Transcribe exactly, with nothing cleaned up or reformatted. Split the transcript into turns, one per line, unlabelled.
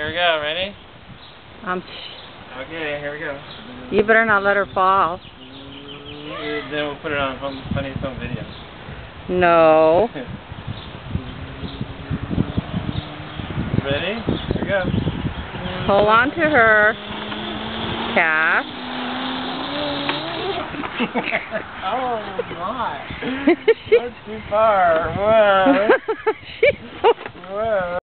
Here we go. Ready?
Um,
Okay, here we go.
you better not let her fall.
Then we'll put it on home, funny home video.
No.
Ready? Here we go.
Hold on to her. Cass.
Oh my. That's too far. Whoa.
She's so
Whoa.